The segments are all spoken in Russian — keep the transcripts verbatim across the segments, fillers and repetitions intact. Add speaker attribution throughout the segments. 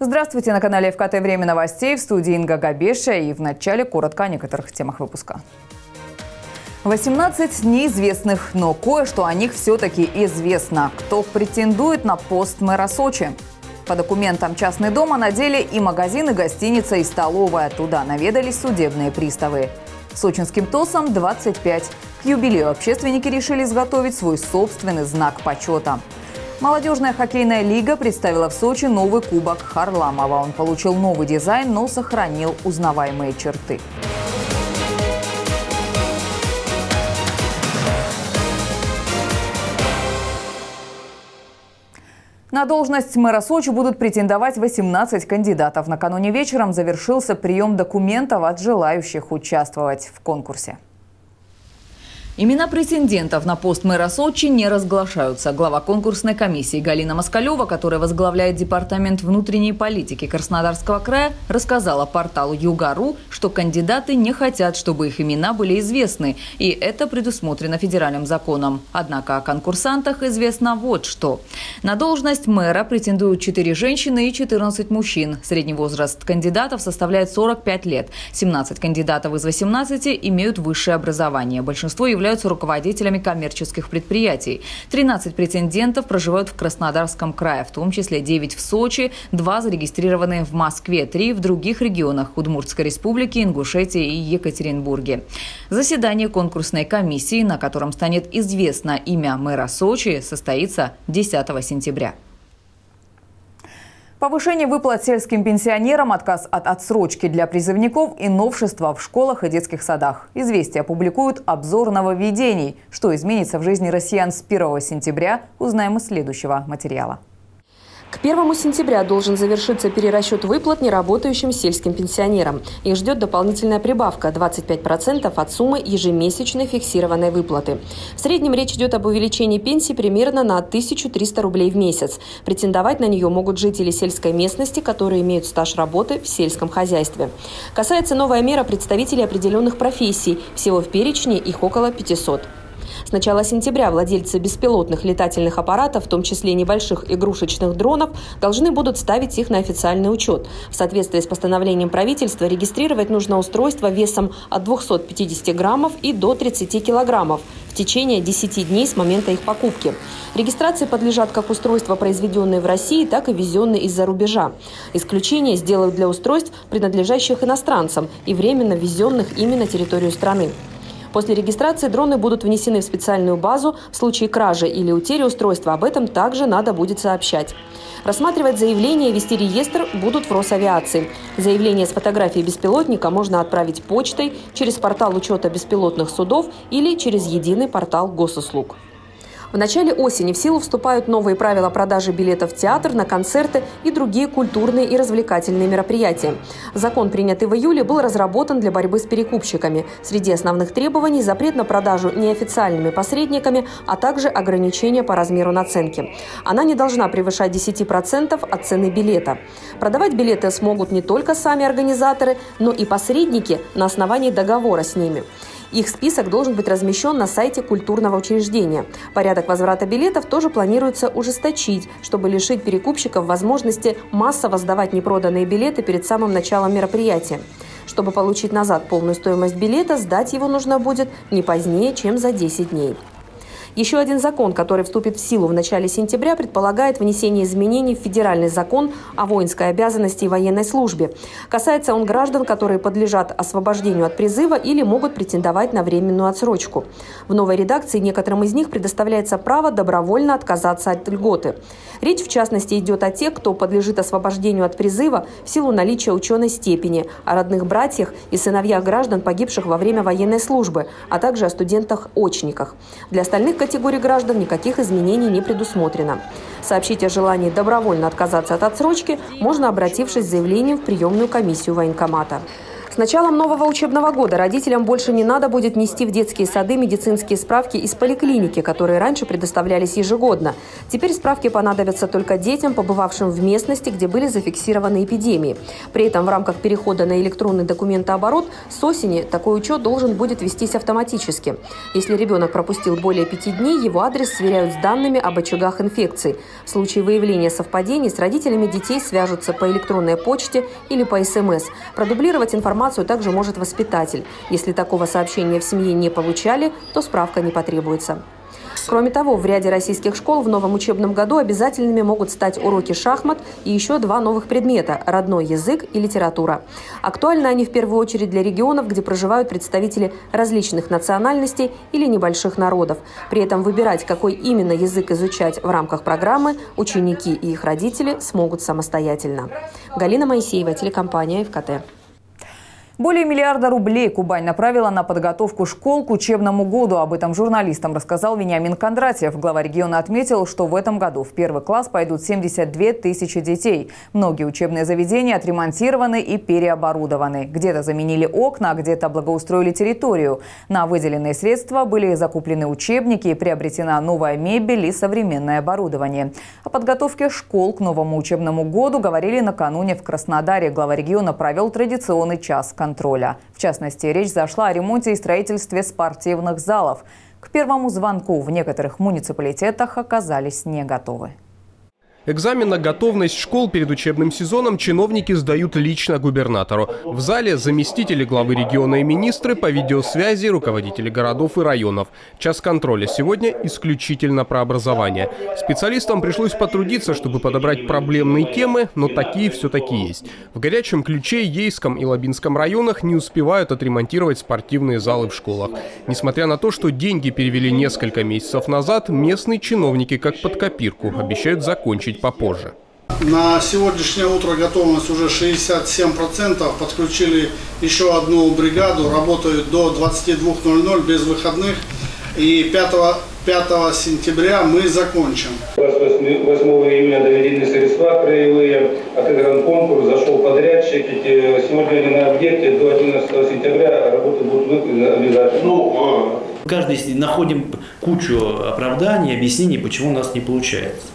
Speaker 1: Здравствуйте, на канале эф ка тэ «Время новостей», в студии Инга Габеша, и в начале коротко о некоторых темах выпуска. восемнадцать неизвестных, но кое-что о них все-таки известно. Кто претендует на пост мэра Сочи? По документам частный дом, а на деле и магазин, и гостиница, и столовая. Туда наведались судебные приставы. Сочинским ТОСам двадцать пять. К юбилею общественники решили изготовить свой собственный знак почета. Молодежная хоккейная лига представила в Сочи новый кубок Харламова. Он получил новый дизайн, но сохранил узнаваемые черты. На должность мэра Сочи будут претендовать восемнадцать кандидатов. Накануне вечером завершился прием документов от желающих участвовать в конкурсе. Имена претендентов на пост мэра Сочи не разглашаются. Глава конкурсной комиссии Галина Москалева, которая возглавляет департамент внутренней политики Краснодарского края, рассказала порталу Юга.ру, что кандидаты не хотят, чтобы их имена были известны. И это предусмотрено федеральным законом. Однако о конкурсантах известно вот что. На должность мэра претендуют четыре женщины и четырнадцать мужчин. Средний возраст кандидатов составляет сорок пять лет. семнадцать кандидатов из восемнадцати имеют высшее образование. Большинство являются являются руководителями коммерческих предприятий. тринадцать претендентов проживают в Краснодарском крае, в том числе девять в Сочи, два зарегистрированы в Москве, три в других регионах – Удмуртской республике, Ингушетии и Екатеринбурге. Заседание конкурсной комиссии, на котором станет известно имя мэра Сочи, состоится десятого сентября. Повышение выплат сельским пенсионерам, отказ от отсрочки для призывников и новшества в школах и детских садах. «Известия» публикуют обзор нововведений. Что изменится в жизни россиян с первого сентября, узнаем из следующего материала.
Speaker 2: К первому сентября должен завершиться перерасчет выплат неработающим сельским пенсионерам. Их ждет дополнительная прибавка – двадцать пять процентов от суммы ежемесячной фиксированной выплаты. В среднем речь идет об увеличении пенсии примерно на тысячу триста рублей в месяц. Претендовать на нее могут жители сельской местности, которые имеют стаж работы в сельском хозяйстве. Касается новая мера представителей определенных профессий. Всего в перечне их около пятисот. С начала сентября владельцы беспилотных летательных аппаратов, в том числе небольших игрушечных дронов, должны будут ставить их на официальный учет. В соответствии с постановлением правительства регистрировать нужно устройство весом от двухсот пятидесяти граммов и до тридцати килограммов в течение десяти дней с момента их покупки. Регистрации подлежат как устройства, произведенные в России, так и ввезенные из-за рубежа. Исключение сделают для устройств, принадлежащих иностранцам и временно ввезенных ими на территорию страны. После регистрации дроны будут внесены в специальную базу. В случае кражи или утери устройства об этом также надо будет сообщать. Рассматривать заявления и вести реестр будут в Росавиации. Заявление с фотографией беспилотника можно отправить почтой, через портал учета беспилотных судов или через единый портал госуслуг. В начале осени в силу вступают новые правила продажи билетов в театр, на концерты и другие культурные и развлекательные мероприятия. Закон, принятый в июле, был разработан для борьбы с перекупщиками. Среди основных требований – запрет на продажу неофициальными посредниками, а также ограничения по размеру наценки. Она не должна превышать десяти процентов от цены билета. Продавать билеты смогут не только сами организаторы, но и посредники на основании договора с ними. Их список должен быть размещен на сайте культурного учреждения. Порядок возврата билетов тоже планируется ужесточить, чтобы лишить перекупщиков возможности массово сдавать непроданные билеты перед самым началом мероприятия. Чтобы получить назад полную стоимость билета, сдать его нужно будет не позднее, чем за десять дней. Еще один закон, который вступит в силу в начале сентября, предполагает внесение изменений в федеральный закон о воинской обязанности и военной службе. Касается он граждан, которые подлежат освобождению от призыва или могут претендовать на временную отсрочку. В новой редакции некоторым из них предоставляется право добровольно отказаться от льготы. Речь, в частности, идет о тех, кто подлежит освобождению от призыва в силу наличия ученой степени, о родных братьях и сыновьях граждан, погибших во время военной службы, а также о студентах-очниках. Для остальных категорий граждан никаких изменений не предусмотрено. Сообщить о желании добровольно отказаться от отсрочки можно, обратившись с заявлением в приемную комиссию военкомата. С началом нового учебного года родителям больше не надо будет нести в детские сады медицинские справки из поликлиники, которые раньше предоставлялись ежегодно. Теперь справки понадобятся только детям, побывавшим в местности, где были зафиксированы эпидемии. При этом в рамках перехода на электронный документооборот с осени такой учет должен будет вестись автоматически. Если ребенок пропустил более пяти дней, его адрес сверяют с данными об очагах инфекции. В случае выявления совпадений с родителями детей свяжутся по электронной почте или по эс эм эс. Продублировать информацию также может воспитатель. Если такого сообщения в семье не получали, то справка не потребуется. Кроме того, в ряде российских школ в новом учебном году обязательными могут стать уроки шахмат и еще два новых предмета – родной язык и литература. Актуальны они в первую очередь для регионов, где проживают представители различных национальностей или небольших народов. При этом выбирать, какой именно язык изучать в рамках программы, ученики и их родители смогут самостоятельно. Галина Моисеева, телекомпания эф ка тэ.
Speaker 1: Более миллиарда рублей Кубань направила на подготовку школ к учебному году. Об этом журналистам рассказал Вениамин Кондратьев. Глава региона отметил, что в этом году в первый класс пойдут семьдесят две тысячи детей. Многие учебные заведения отремонтированы и переоборудованы. Где-то заменили окна, а где-то благоустроили территорию. На выделенные средства были закуплены учебники, приобретена новая мебель и современное оборудование. О подготовке школ к новому учебному году говорили накануне в Краснодаре. Глава региона провел традиционный час контроля. В частности, речь зашла о ремонте и строительстве спортивных залов. К первому звонку в некоторых муниципалитетах оказались не готовы.
Speaker 3: Экзамен на готовность школ перед учебным сезоном чиновники сдают лично губернатору. В зале заместители главы региона и министры, по видеосвязи руководители городов и районов. Час контроля сегодня исключительно про образование. Специалистам пришлось потрудиться, чтобы подобрать проблемные темы, но такие все-таки есть. В Горячем Ключе, Ейском и Лабинском районах не успевают отремонтировать спортивные залы в школах. Несмотря на то, что деньги перевели несколько месяцев назад, местные чиновники, как под копирку, обещают закончить попозже.
Speaker 4: На сегодняшнее утро готовность уже шестьдесят семь процентов. Подключили еще одну бригаду, работают до двадцати двух ноль-ноль без выходных. И пятого сентября мы закончим.
Speaker 5: восьмого июня доведены средства краевые, отыгран конкурс, зашел подрядчик. Сегодня они на объекте, до одиннадцатого сентября работы будут выполнены обязательно. Ну,
Speaker 6: каждый находим кучу оправданий, объяснений, почему у нас не получается.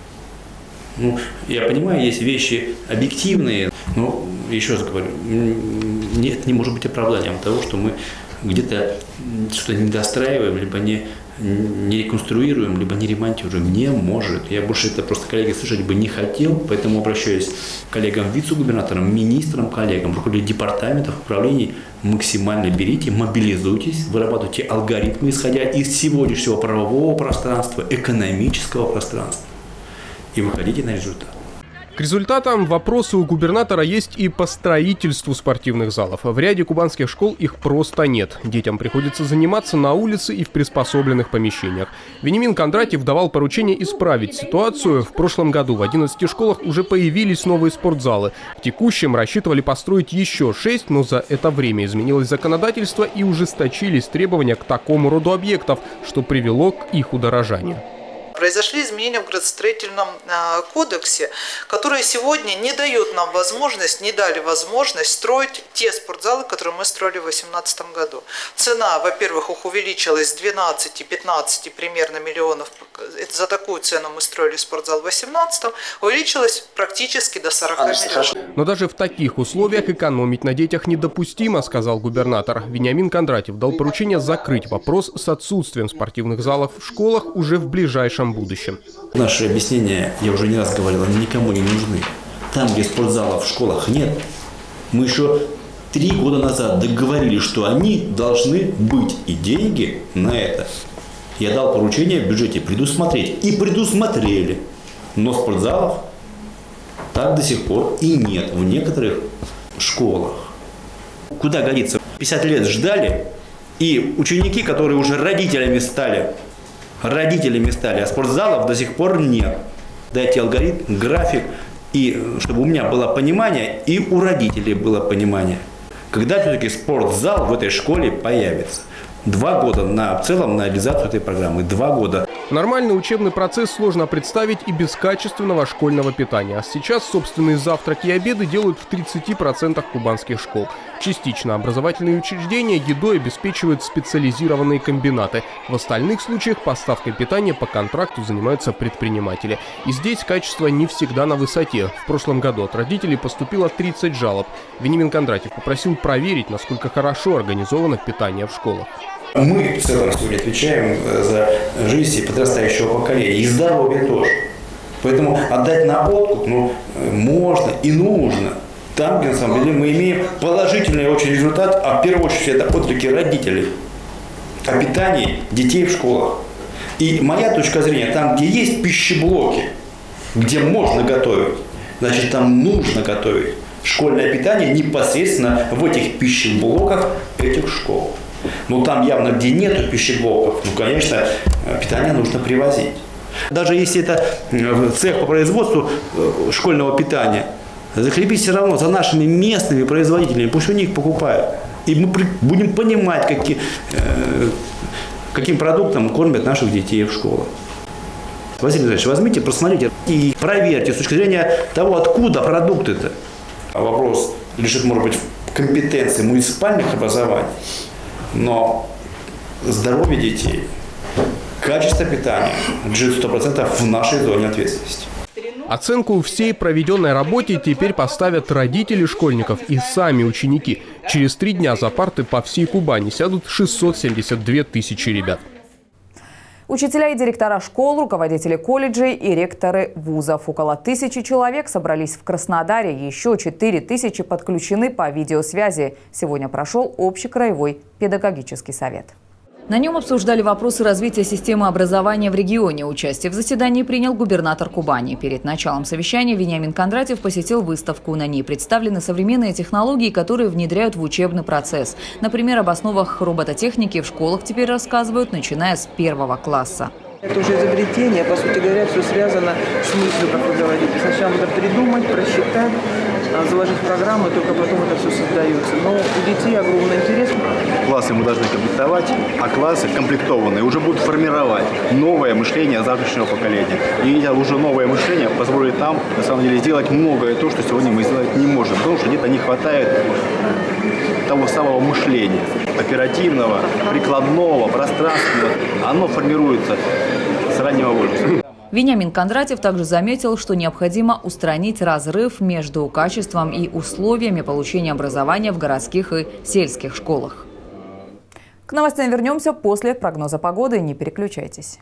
Speaker 6: Ну, я понимаю, есть вещи объективные, но, еще раз говорю, нет, не может быть оправданием того, что мы где-то что-то не достраиваем, либо не, не реконструируем, либо не ремонтируем. Не может. Я больше это просто, коллеги, слышать бы не хотел, поэтому обращаюсь к коллегам, вице-губернаторам, министрам, коллегам, руководителям департаментов, управлений. Максимально берите, мобилизуйтесь, вырабатывайте алгоритмы, исходя из сегодняшнего правового пространства, экономического пространства. И выходите на результат.
Speaker 3: К результатам вопросы у губернатора есть и по строительству спортивных залов. В ряде кубанских школ их просто нет. Детям приходится заниматься на улице и в приспособленных помещениях. Вениамин Кондратьев давал поручение исправить ситуацию. В прошлом году в одиннадцати школах уже появились новые спортзалы. В текущем рассчитывали построить еще шесть, но за это время изменилось законодательство и ужесточились требования к такому роду объектов, что привело к их удорожанию.
Speaker 7: Произошли изменения в градостроительном кодексе, которые сегодня не дают нам возможность, не дали возможность строить те спортзалы, которые мы строили в две тысячи восемнадцатом году. Цена, во-первых, их увеличилась с двенадцати-пятнадцати примерно миллионов. За такую цену мы строили спортзал в две тысячи восемнадцатом, увеличилась практически до сорока миллионов.
Speaker 3: Но даже в таких условиях экономить на детях недопустимо, сказал губернатор. Вениамин Кондратьев дал поручение закрыть вопрос с отсутствием спортивных залов в школах уже в ближайшем будущем.
Speaker 6: Наши объяснения, я уже не раз говорил, они никому не нужны. Там, где спортзалов в школах нет, мы еще три года назад договорились, что они должны быть, и деньги на это. Я дал поручение в бюджете предусмотреть, и предусмотрели. Но спортзалов так до сих пор и нет в некоторых школах. Куда годится? пятьдесят лет ждали, и ученики, которые уже родителями стали, Родителями стали, а спортзалов до сих пор нет. Дайте алгоритм, график, и чтобы у меня было понимание, и у родителей было понимание. Когда все-таки спортзал в этой школе появится? Два года на, в целом на реализацию этой программы. Два года.
Speaker 3: Нормальный учебный процесс сложно представить и без качественного школьного питания. А сейчас собственные завтраки и обеды делают в тридцати процентах кубанских школ. Частично образовательные учреждения едой обеспечивают специализированные комбинаты. В остальных случаях поставкой питания по контракту занимаются предприниматели. И здесь качество не всегда на высоте. В прошлом году от родителей поступило тридцать жалоб. Вениамин Кондратьев попросил проверить, насколько хорошо организовано питание в школах.
Speaker 6: Мы в целом сегодня отвечаем за жизнь подрастающего поколения и здоровье тоже. Поэтому отдать на откуп ну, можно и нужно. Там, где на самом деле мы имеем положительный очень результат, а в первую очередь это отклики родителей о питании детей в школах. И моя точка зрения, там, где есть пищеблоки, где можно готовить, значит там нужно готовить школьное питание непосредственно в этих пищеблоках этих школ. Но там явно, где нету пищеблоков, ну, конечно, питание нужно привозить. Даже если это цех по производству школьного питания, закрепить все равно за нашими местными производителями, пусть у них покупают. И мы будем понимать, какие, каким продуктом кормят наших детей в школах. Василий Николаевич, возьмите, просмотрите и проверьте с точки зрения того, откуда продукты-то. Вопрос лежит, может быть, в компетенции муниципальных образований. Но здоровье детей, качество питания лежит сто процентов в нашей зоне ответственности.
Speaker 3: Оценку всей проведенной работе теперь поставят родители школьников и сами ученики. Через три дня за парты по всей Кубани сядут шестьсот семьдесят две тысячи ребят.
Speaker 1: Учителя и директора школ, руководители колледжей и ректоры вузов. Около тысячи человек собрались в Краснодаре. Еще четыре тысячи подключены по видеосвязи. Сегодня прошел общекраевой педагогический совет. На нем обсуждали вопросы развития системы образования в регионе. Участие в заседании принял губернатор Кубани. Перед началом совещания Вениамин Кондратьев посетил выставку. На ней представлены современные технологии, которые внедряют в учебный процесс. Например, об основах робототехники в школах теперь рассказывают, начиная с первого класса.
Speaker 8: Это уже изобретение, по сути говоря, все связано с мыслью, как вы говорите. Сначала надо придумать, просчитать, заложить в программу, и только потом это все создается. Но у детей огромный интерес.
Speaker 9: Классы мы должны комплектовать, а классы комплектованные уже будут формировать новое мышление завтрашнего поколения. И это уже новое мышление позволит нам, на самом деле, сделать многое то, что сегодня мы сделать не можем. Потому что где-то не хватает того самого мышления, оперативного, прикладного, пространственного. Оно формируется с раннего возраста.
Speaker 1: Вениамин Кондратьев также заметил, что необходимо устранить разрыв между качеством и условиями получения образования в городских и сельских школах. К новостям вернемся после прогноза погоды. Не переключайтесь.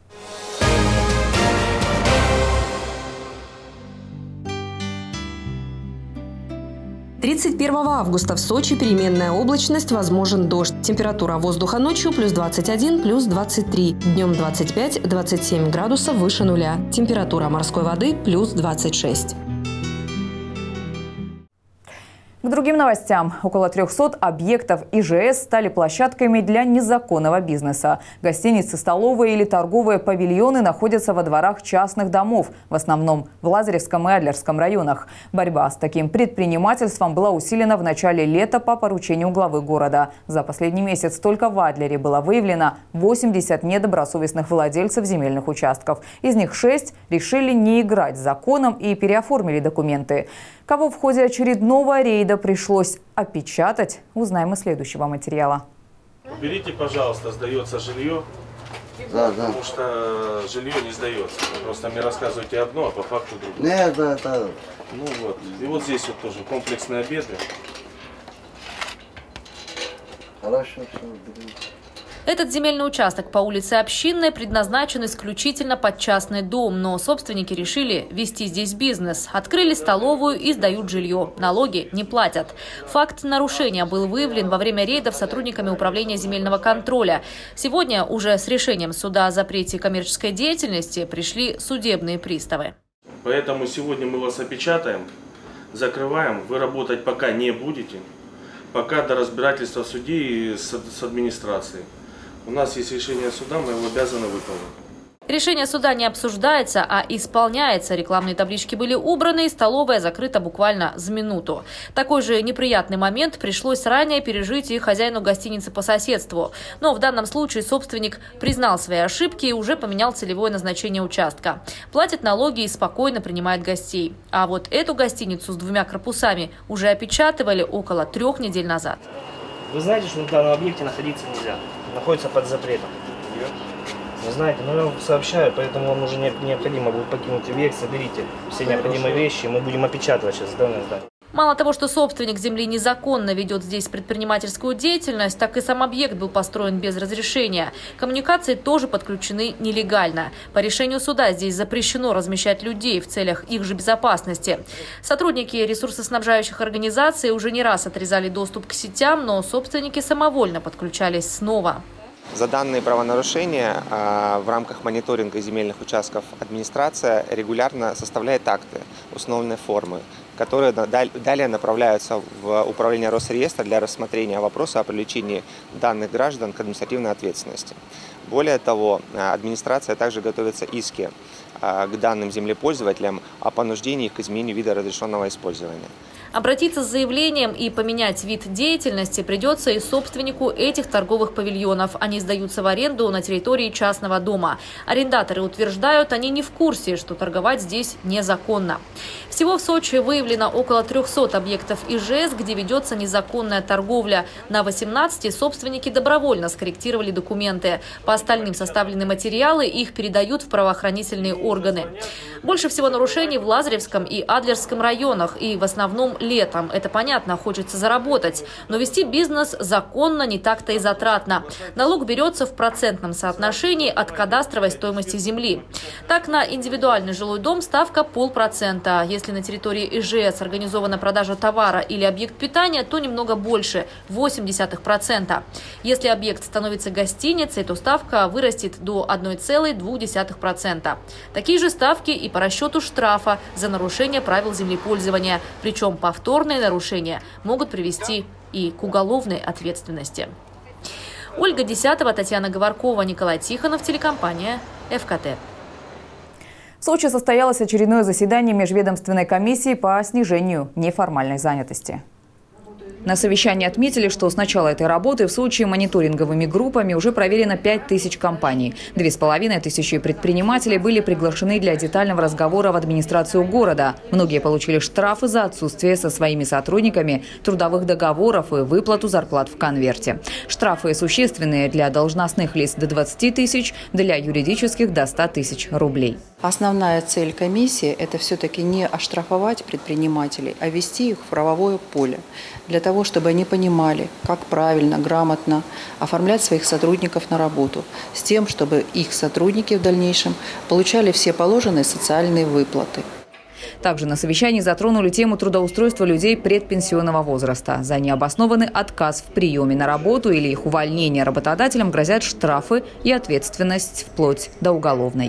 Speaker 2: тридцать первого августа в Сочи переменная облачность, возможен дождь. Температура воздуха ночью плюс двадцать один, плюс двадцать три. Днем двадцать пять — двадцать семь градусов выше нуля. Температура морской воды плюс двадцать шесть.
Speaker 1: К другим новостям. Около трёхсот объектов И Ж С стали площадками для незаконного бизнеса. Гостиницы, столовые или торговые павильоны находятся во дворах частных домов, в основном в Лазаревском и Адлерском районах. Борьба с таким предпринимательством была усилена в начале лета по поручению главы города. За последний месяц только в Адлере было выявлено восемьдесят недобросовестных владельцев земельных участков. Из них шесть решили не играть с законом и переоформили документы. Кого в ходе очередного рейда пришлось опечатать, узнаем из следующего материала.
Speaker 10: Уберите, пожалуйста, сдается жилье,
Speaker 11: да, да.
Speaker 10: Потому что жилье не сдается. Вы просто мне рассказываете одно, а по факту другое.
Speaker 11: Нет, да, да.
Speaker 10: Ну вот. И вот здесь вот тоже комплексные обеды.
Speaker 11: Хорошо, все, берите.
Speaker 12: Этот земельный участок по улице Общинной предназначен исключительно под частный дом, но собственники решили вести здесь бизнес. Открыли столовую и сдают жилье. Налоги не платят. Факт нарушения был выявлен во время рейдов сотрудниками Управления земельного контроля. Сегодня уже с решением суда о запрете коммерческой деятельности пришли судебные приставы.
Speaker 10: Поэтому сегодня мы вас опечатаем, закрываем. Вы работать пока не будете, пока до разбирательства в суде и с администрацией. У нас есть решение суда, мы его обязаны выполнить.
Speaker 12: Решение суда не обсуждается, а исполняется. Рекламные таблички были убраны, и столовая закрыта буквально за минуту. Такой же неприятный момент пришлось ранее пережить и хозяину гостиницы по соседству. Но в данном случае собственник признал свои ошибки и уже поменял целевое назначение участка. Платит налоги и спокойно принимает гостей. А вот эту гостиницу с двумя корпусами уже опечатывали около трех недель назад.
Speaker 13: Вы знаете, что на данном объекте находиться нельзя. Находится под запретом. Не знаете, но я вам сообщаю, поэтому вам уже необходимо будет покинуть объект, соберите все необходимые вещи, мы будем опечатывать сейчас данное здание.
Speaker 12: Мало того, что собственник земли незаконно ведет здесь предпринимательскую деятельность, так и сам объект был построен без разрешения. Коммуникации тоже подключены нелегально. По решению суда здесь запрещено размещать людей в целях их же безопасности. Сотрудники ресурсоснабжающих организаций уже не раз отрезали доступ к сетям, но собственники самовольно подключались снова.
Speaker 14: За данные правонарушения в рамках мониторинга земельных участков администрация регулярно составляет акты установленной формы, которые далее направляются в управление Росреестра для рассмотрения вопроса о привлечении данных граждан к административной ответственности. Более того, администрация также готовится иски к данным землепользователям о понуждении их к изменению вида разрешенного использования.
Speaker 12: Обратиться с заявлением и поменять вид деятельности придется и собственнику этих торговых павильонов. Они сдаются в аренду на территории частного дома. Арендаторы утверждают, они не в курсе, что торговать здесь незаконно. Всего в Сочи выявлено около трёхсот объектов ИЖС, где ведется незаконная торговля. На восемнадцати собственники добровольно скорректировали документы. По остальным составлены материалы, их передают в правоохранительные органы. Больше всего нарушений в Лазаревском и Адлерском районах, и в основном летом. Это понятно, хочется заработать. Но вести бизнес законно не так-то и затратно. Налог берется в процентном соотношении от кадастровой стоимости земли. Так, на индивидуальный жилой дом ставка полпроцента. Если на территории ИЖС организована продажа товара или объект питания, то немного больше – восемь десятых процента. Если объект становится гостиницей, то ставка вырастет до одной целой двух десятых процента. Такие же ставки и по расчету штрафа за нарушение правил землепользования. Причем повторные нарушения могут привести и к уголовной ответственности. Ольга Десятова, Татьяна Говоркова, Николай Тихонов, телекомпания эф ка тэ.
Speaker 1: В Сочи состоялось очередное заседание межведомственной комиссии по снижению неформальной занятости. На совещании отметили, что с начала этой работы в Сочи мониторинговыми группами уже проверено пять тысяч компаний. Две с половиной тысячи предпринимателей были приглашены для детального разговора в администрацию города. Многие получили штрафы за отсутствие со своими сотрудниками трудовых договоров и выплату зарплат в конверте. Штрафы существенные для должностных лиц до двадцати тысяч, для юридических до ста тысяч рублей.
Speaker 15: Основная цель комиссии – это все-таки не оштрафовать предпринимателей, а ввести их в правовое поле. Для того, чтобы они понимали, как правильно, грамотно оформлять своих сотрудников на работу, с тем, чтобы их сотрудники в дальнейшем получали все положенные социальные выплаты.
Speaker 1: Также на совещании затронули тему трудоустройства людей предпенсионного возраста. За необоснованный отказ в приеме на работу или их увольнение работодателям грозят штрафы и ответственность вплоть до уголовной.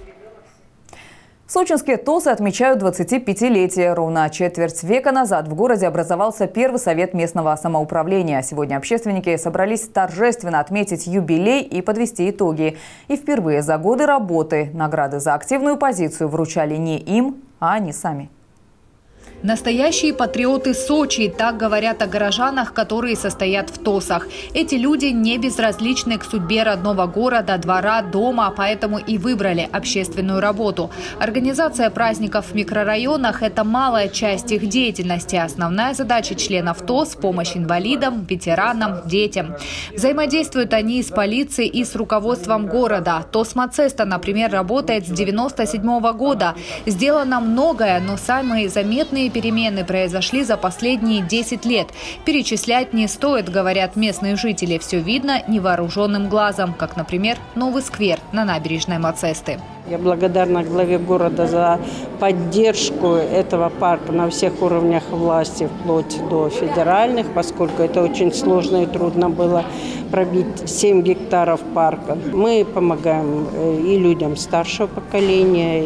Speaker 1: Сочинские ТОСы отмечают двадцатипятилетие. Ровно четверть века назад в городе образовался первый совет местного самоуправления. Сегодня общественники собрались торжественно отметить юбилей и подвести итоги. И впервые за годы работы награды за активную позицию вручали не им, а они сами.
Speaker 16: Настоящие патриоты Сочи, так говорят о горожанах, которые состоят в ТОСах. Эти люди не безразличны к судьбе родного города, двора, дома, поэтому и выбрали общественную работу. Организация праздников в микрорайонах – это малая часть их деятельности. Основная задача членов ТОС – помощь инвалидам, ветеранам, детям. Взаимодействуют они с полицией и с руководством города. ТОС Мацеста, например, работает с девяносто седьмого года. Сделано многое, но самые заметные перемены произошли за последние десять лет. Перечислять не стоит, говорят местные жители. Все видно невооруженным глазом, как, например, новый сквер на набережной Мацесты.
Speaker 17: Я благодарна главе города за поддержку этого парка на всех уровнях власти, вплоть до федеральных, поскольку это очень сложно и трудно было пробить семь гектаров парка. Мы помогаем и людям старшего поколения,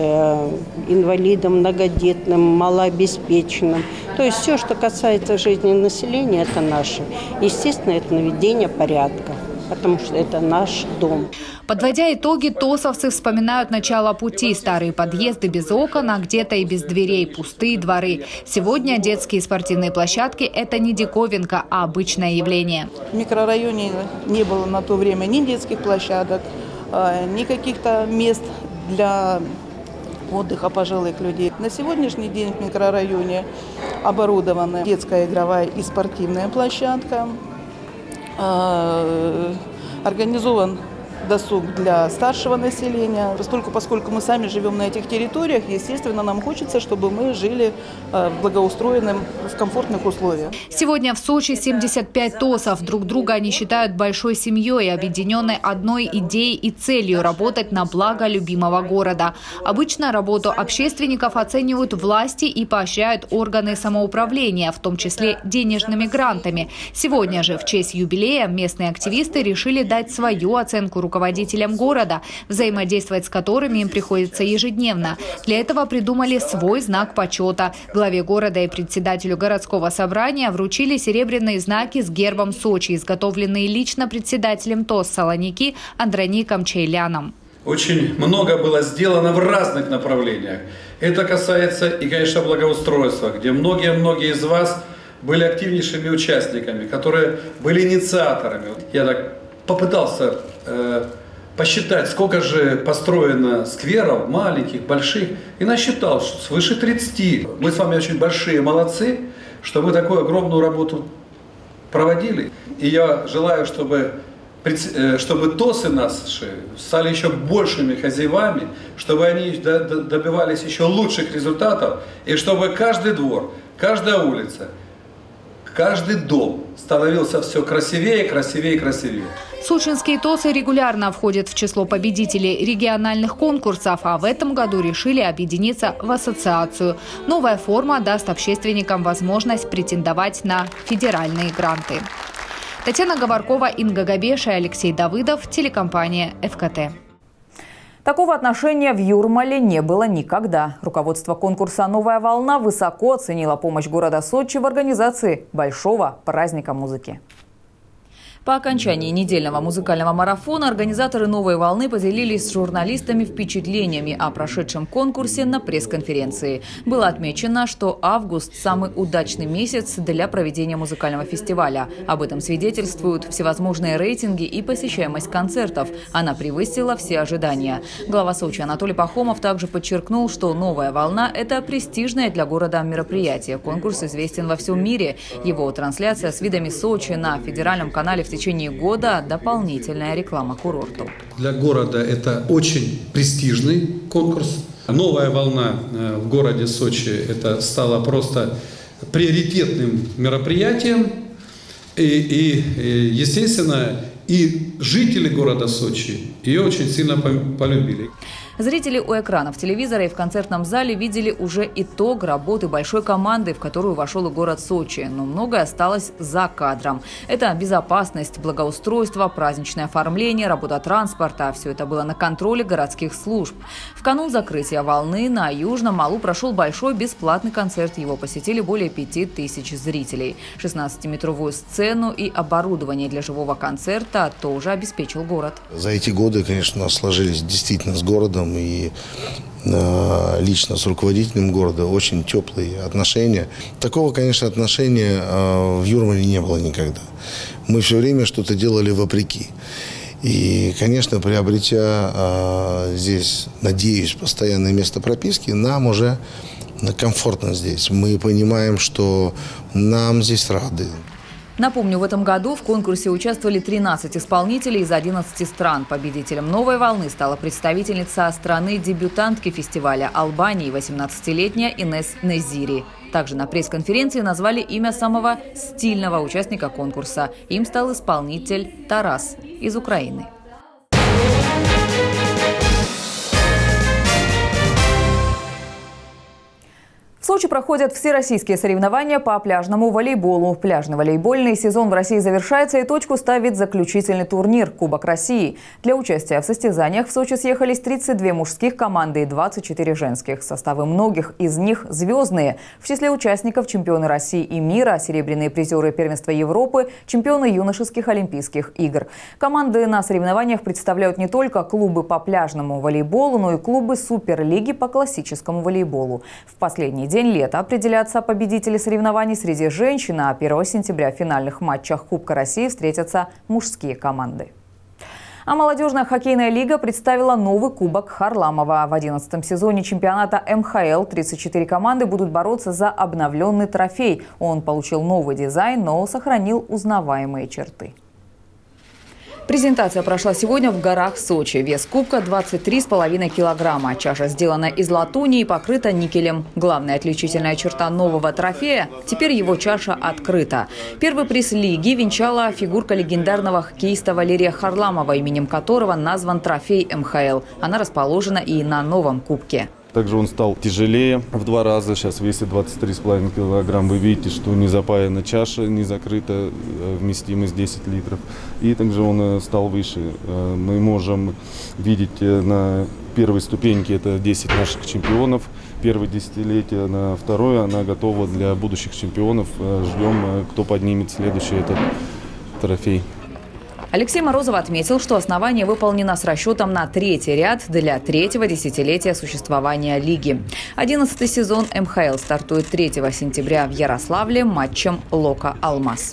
Speaker 17: и инвалидам, многодетным, малообеспеченным. То есть все, что касается жизни населения, это наше. Естественно, это наведение порядка. потому что это наш дом.
Speaker 16: Подводя итоги, тосовцы вспоминают начало пути. Старые подъезды без окон, а где-то и без дверей, пустые дворы. Сегодня детские спортивные площадки – это не диковинка, а обычное явление.
Speaker 8: В микрорайоне не было на то время ни детских площадок, ни каких-то мест для отдыха пожилых людей. На сегодняшний день в микрорайоне оборудована детская игровая и спортивная площадка, организован досуг для старшего населения. Поскольку, поскольку мы сами живем на этих территориях, естественно, нам хочется, чтобы мы жили в благоустроенном, в комфортных условиях.
Speaker 16: Сегодня в Сочи семьдесят пять тосов. Друг друга они считают большой семьей, объединенной одной идеей и целью – работать на благо любимого города. Обычно работу общественников оценивают власти и поощряют органы самоуправления, в том числе денежными грантами. Сегодня же, в честь юбилея, местные активисты решили дать свою оценку руководителям руководителям города, взаимодействовать с которыми им приходится ежедневно. Для этого придумали свой знак почета. Главе города и председателю городского собрания вручили серебряные знаки с гербом Сочи, изготовленные лично председателем ТОС Салоники Андроником Чайляном.
Speaker 18: Очень много было сделано в разных направлениях. Это касается и, конечно, благоустройства, где многие-многие из вас были активнейшими участниками, которые были инициаторами. Я так попытался э, посчитать, сколько же построено скверов, маленьких, больших, и насчитал, что свыше тридцати. Мы с вами очень большие молодцы, что мы такую огромную работу проводили. И я желаю, чтобы, чтобы ТОСы наши стали еще большими хозяевами, чтобы они добивались еще лучших результатов, и чтобы каждый двор, каждая улица, каждый дом становился все красивее, красивее, красивее.
Speaker 16: Сочинские ТОСы регулярно входят в число победителей региональных конкурсов, а в этом году решили объединиться в ассоциацию. Новая форма даст общественникам возможность претендовать на федеральные гранты. Татьяна Говоркова, Инга Габеша и Алексей Давыдов, телекомпания эф ка тэ.
Speaker 1: Такого отношения в Юрмале не было никогда. Руководство конкурса «Новая волна» высоко оценило помощь города Сочи в организации большого праздника музыки. По окончании недельного музыкального марафона организаторы «Новой волны» поделились с журналистами впечатлениями о прошедшем конкурсе на пресс-конференции. Было отмечено, что август – самый удачный месяц для проведения музыкального фестиваля. Об этом свидетельствуют всевозможные рейтинги и посещаемость концертов. Она превысила все ожидания. Глава Сочи Анатолий Пахомов также подчеркнул, что «Новая волна» – это престижное для города мероприятие. Конкурс известен во всем мире. Его трансляция с видами Сочи на федеральном канале в течение года – дополнительная реклама курорту.
Speaker 18: Для города это очень престижный конкурс. «Новая волна» в городе Сочи это стало просто приоритетным мероприятием. И, и, естественно, и жители города Сочи ее очень сильно полюбили.
Speaker 1: Зрители у экранов телевизора и в концертном зале видели уже итог работы большой команды, в которую вошел и город Сочи. Но многое осталось за кадром. Это безопасность, благоустройство, праздничное оформление, работа транспорта. Все это было на контроле городских служб. В канун закрытия «Волны» на Южном Малу прошел большой бесплатный концерт. Его посетили более пяти тысяч зрителей. шестнадцатиметровую сцену и оборудование для живого концерта тоже обеспечил город.
Speaker 19: За эти годы, конечно, у нас сложились действительно с городом и э, лично с руководителем города очень теплые отношения. Такого, конечно, отношения э, в Юрмале не было никогда. Мы все время что-то делали вопреки. И, конечно, приобретя э, здесь, надеюсь, постоянное место прописки, нам уже комфортно здесь. Мы понимаем, что нам здесь рады.
Speaker 1: Напомню, в этом году в конкурсе участвовали тринадцать исполнителей из одиннадцати стран. Победителем «Новой волны» стала представительница страны-дебютантки фестиваля Албании, восемнадцатилетняя Инес Незири. Также на пресс-конференции назвали имя самого стильного участника конкурса. Им стал исполнитель Тарас из Украины. В Сочи Сочи проходят всероссийские соревнования по пляжному волейболу. Пляжный волейбольный сезон в России завершается, и точку ставит заключительный турнир «Кубок России». Для участия в состязаниях в Сочи съехались тридцать две мужских команды и двадцать четыре женских. Составы многих из них звездные. В числе участников чемпионы России и мира, серебряные призеры первенства Европы, чемпионы юношеских Олимпийских игр. Команды на соревнованиях представляют не только клубы по пляжному волейболу, но и клубы Суперлиги по классическому волейболу. В последний день лета определятся победители соревнований среди женщин, а первого сентября в финальных матчах Кубка России встретятся мужские команды. А молодежная хоккейная лига представила новый кубок Харламова. В одиннадцатом сезоне чемпионата эм ха эл тридцать четыре команды будут бороться за обновленный трофей. Он получил новый дизайн, но сохранил узнаваемые черты. Презентация прошла сегодня в горах Сочи. Вес кубка двадцать три с половиной килограмма. Чаша сделана из латуни и покрыта никелем. Главная отличительная черта нового трофея – теперь его чаша открыта. Первый приз лиги венчала фигурка легендарного хоккеиста Валерия Харламова, именем которого назван трофей эм ха эл. Она расположена и на новом кубке.
Speaker 20: Также он стал тяжелее в два раза, сейчас весит двадцать три с половиной килограмма. Вы видите, что не запаяна чаша, не закрыта, вместимость десять литров. И также он стал выше. Мы можем видеть на первой ступеньке это десять наших чемпионов. Первое десятилетие, на второе она готова для будущих чемпионов. Ждем, кто поднимет следующий этот трофей.
Speaker 1: Алексей Морозов отметил, что основание выполнено с расчетом на третий ряд для третьего десятилетия существования лиги. Одиннадцатый сезон эм ха эл стартует третьего сентября в Ярославле матчем «Лока-Алмаз».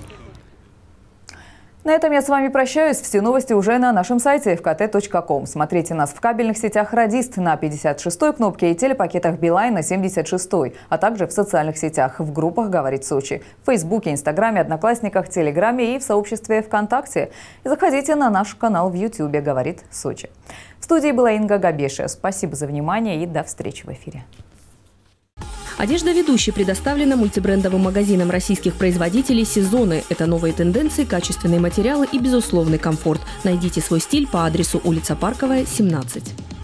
Speaker 1: На этом я с вами прощаюсь. Все новости уже на нашем сайте эф ка тэ точка ком. Смотрите нас в кабельных сетях «Радист» на пятьдесят шестой кнопке и телепакетах «Билайн» на семьдесят шестой, а также в социальных сетях, в группах «Говорит Сочи», в Фейсбуке, Инстаграме, Одноклассниках, Телеграме и в сообществе ВКонтакте. И заходите на наш канал в Ютьюбе «Говорит Сочи». В студии была Инга Габеша. Спасибо за внимание и до встречи в эфире.
Speaker 2: Одежда ведущей предоставлена мультибрендовым магазином российских производителей «Сезоны». Это новые тенденции, качественные материалы и безусловный комфорт. Найдите свой стиль по адресу улица Парковая, семнадцать.